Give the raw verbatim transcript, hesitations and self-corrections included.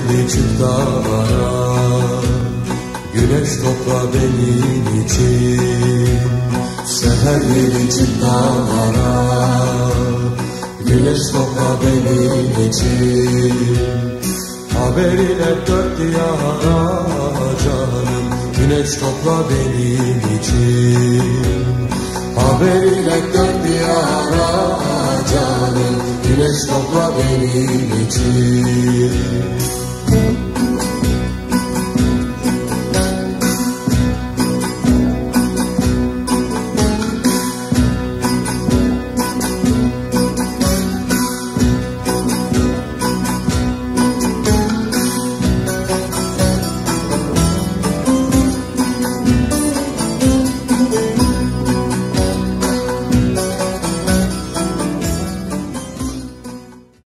yeni çık dağlara, güneş topla benim için. Seher yeni çık dağlara, güneş topla benim için. Haberiyle dört diyara canım, güneş topla benim için. Haberiyle dört diyara canım, güneş topla benim için.